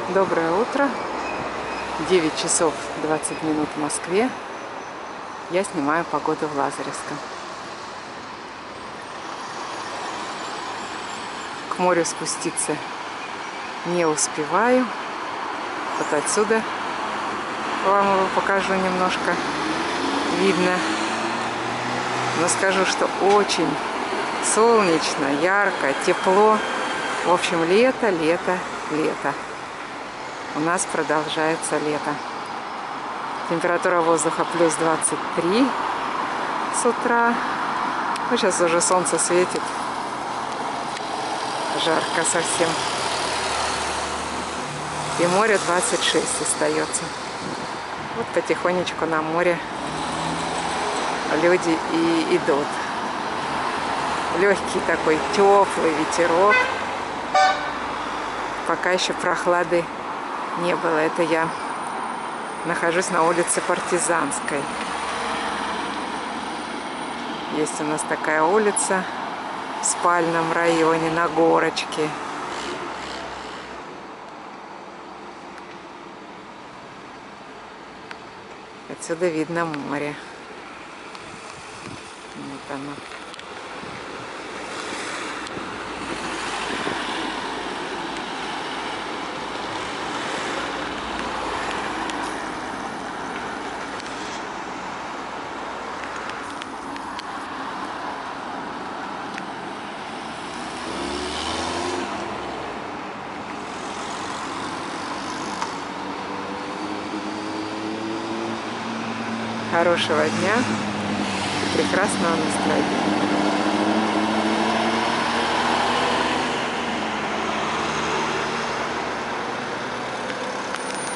Доброе утро. 9 часов 20 минут в Москве. Я снимаю погоду в Лазаревском. К морю спуститься не успеваю. Вот отсюда вам его покажу немножко. Видно. Но скажу, что очень солнечно, ярко, тепло. В общем, лето, лето, лето. У нас продолжается лето. Температура воздуха плюс 23 с утра. Ну, сейчас уже солнце светит. Жарко совсем. И море 26 остается. Вот потихонечку на море люди и идут. Легкий такой теплый ветерок. Пока еще прохлады не было. Это я нахожусь на улице Партизанской. Есть у нас такая улица в спальном районе на горочке. Отсюда видно море. Вот оно. Хорошего дня и прекрасного настроения.